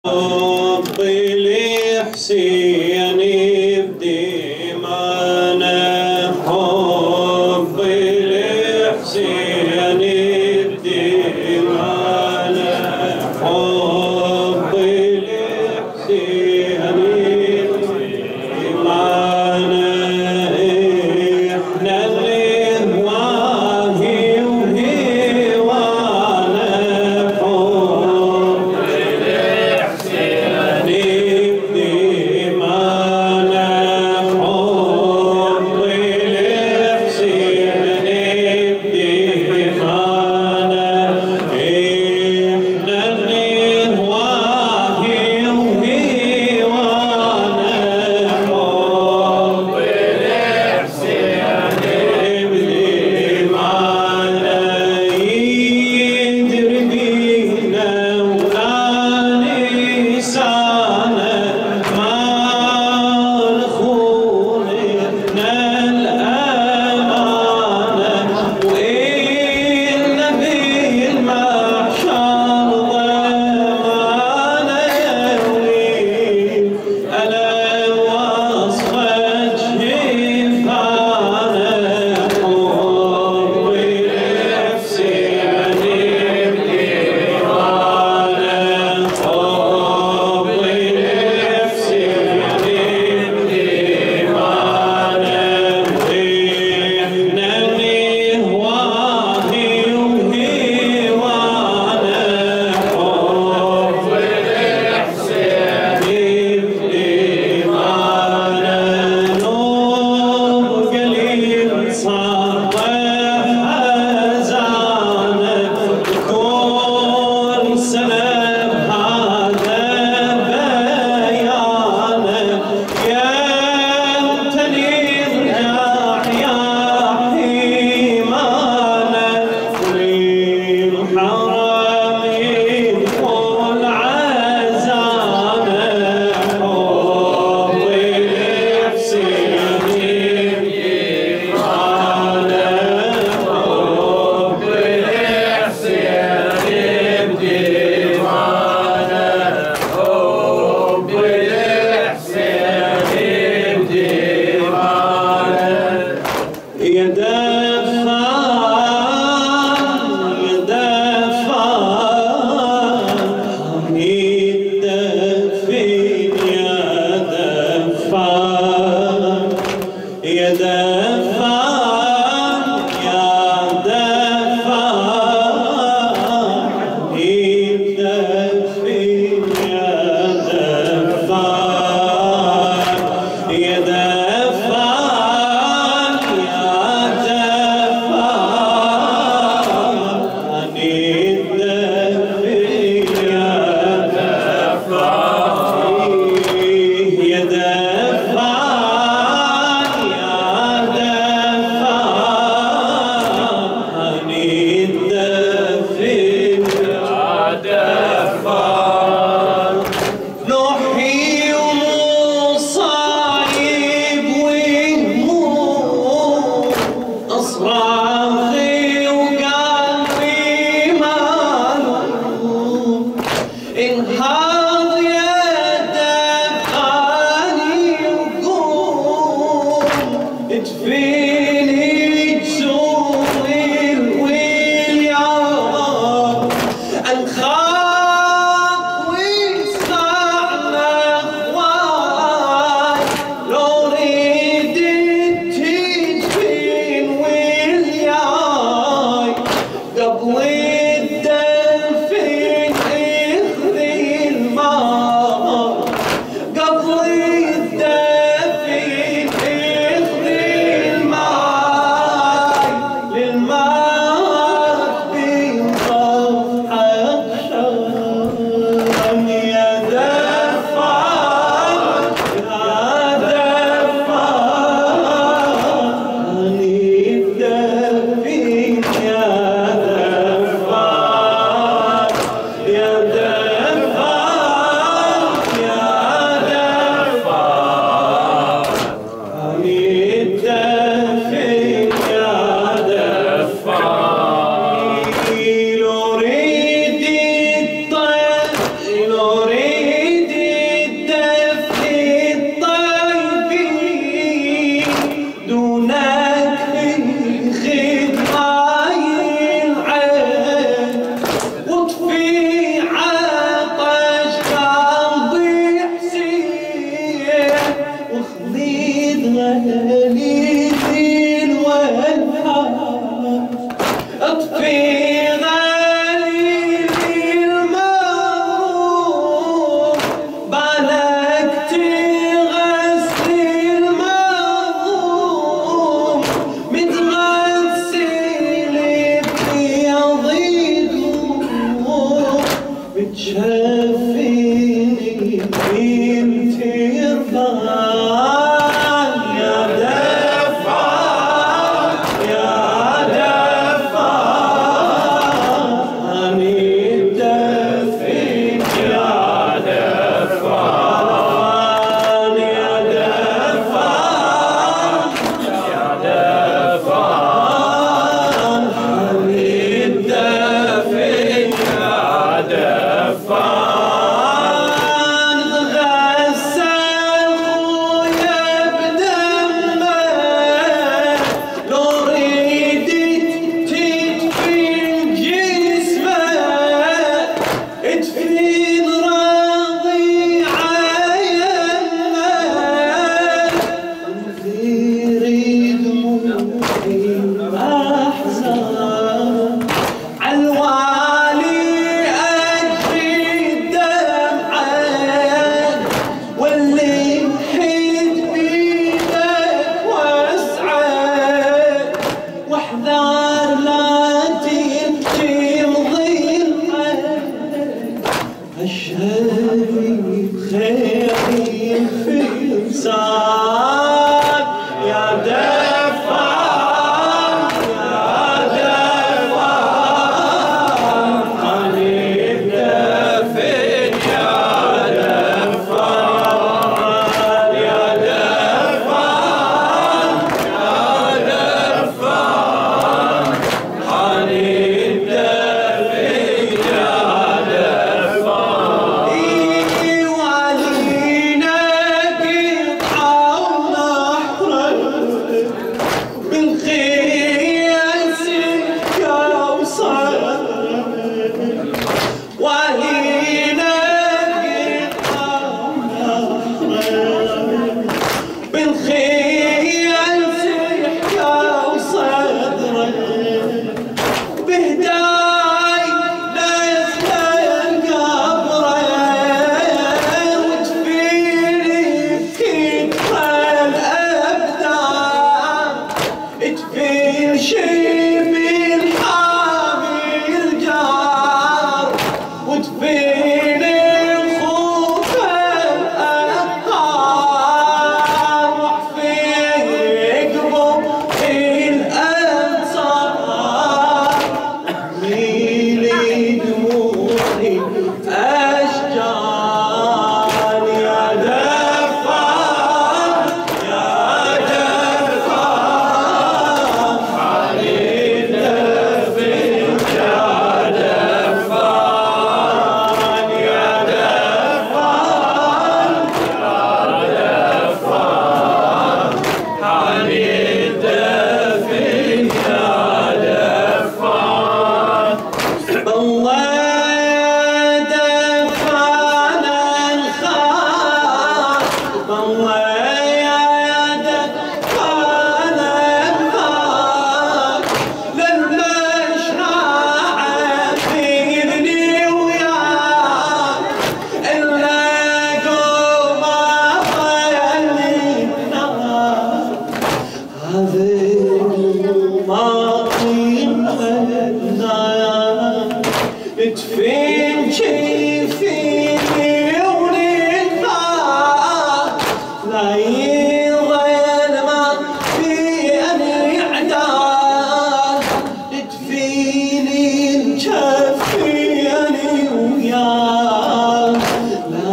حب الحسين بدمانا، حب الحسين بدمانا، حب الحسين بدمانا. احنا اللي هواهي وهوانا، حب الحسين بدمانا.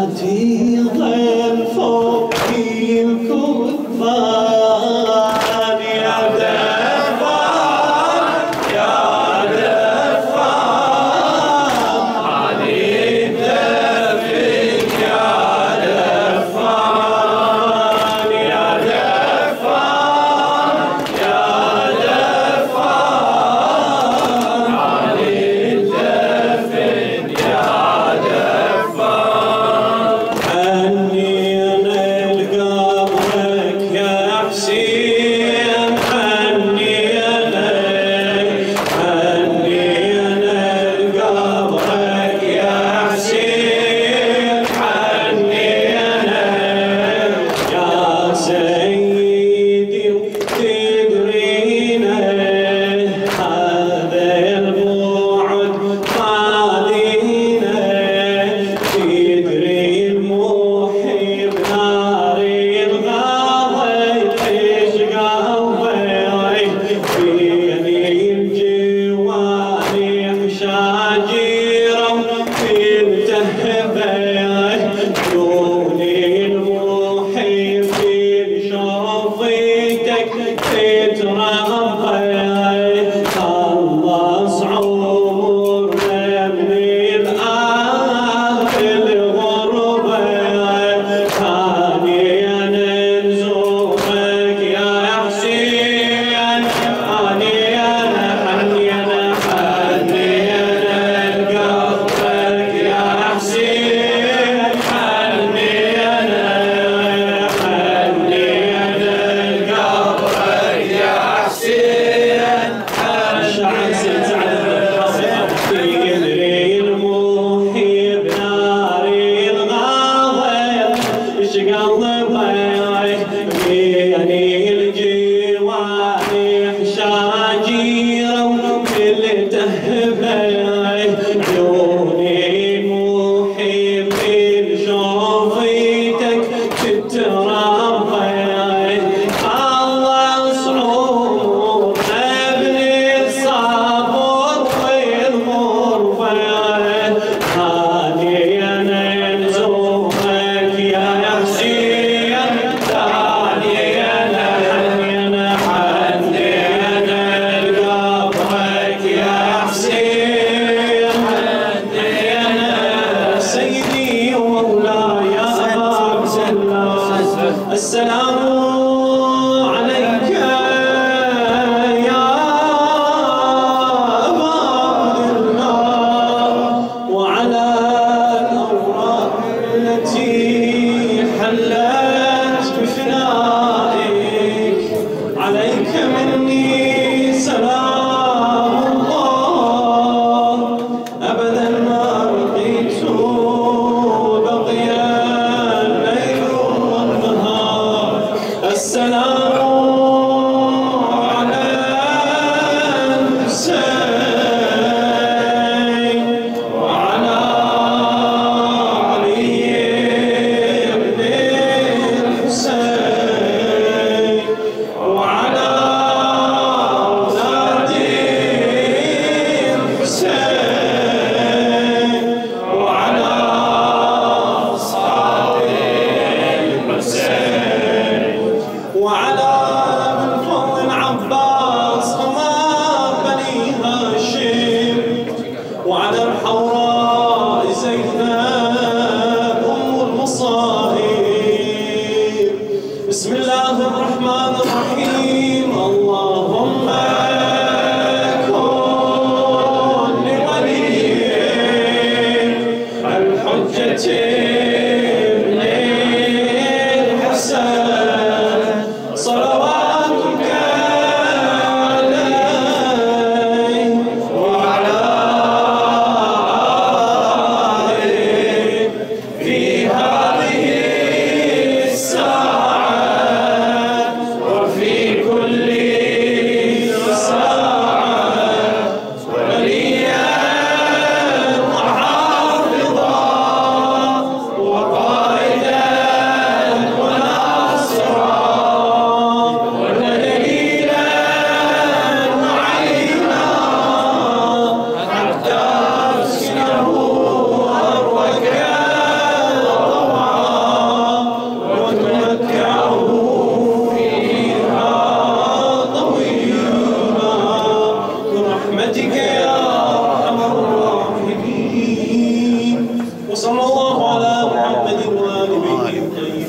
صلاتي ظل فوقي الكفار يا دفار يا دفار علي دفك يا دفار يا دفار يا دفار علي دفك يا دفار حنينا لقبرك يا حسين حنينا لقبرك يا حسين حنينا يا سيدي وتدرينا هذا البعد طالينا تدري المحب نار الغاضي تشقى بيني الجوارح شاجرة تنتهب دوني المحب شوفتك تتربى خلص عمرنا من الآخ الغربة هانينا نزورك يا حسين هانينا حنينا لقبرك يا حسين حنينا لقبرك يا حسين شعر ستعذب تدري المحب نار الغاضب يشقلبك بيني الجوارح شاجرة وتلتهبك دوني المحب شوفتك تتربك خلص عمرنا من الصبر والغربة هانينا نزورك يا حسين هانينا حنينا لقبرك يا حسين حنينا سيدي ومولاي يا أبا عبد الله السلام عليك يا أبا عبد الله وعلى الأوراق التي حلت بفنائك عليك مني سلام الله أبدا ما بقيت بقي الليل والنهار السلام على الحسين وعلى علي بن الحسين وعلى أولاد الحسين وعلى أصحاب الحسين وعلى من فضل العباس أمام بني هاشم وعلى الحوراء زينب أم المصائب بسم الله الرحمن الرحيم اللهم كن لوليك الحجة ابن الحسن صلواتك عليه وعلى آله في هذه الساعة وفي كل ساعة وليا وحافظا وقائدا وناصرا ودليلا وعينا حتى تسكنه أرضك الكيف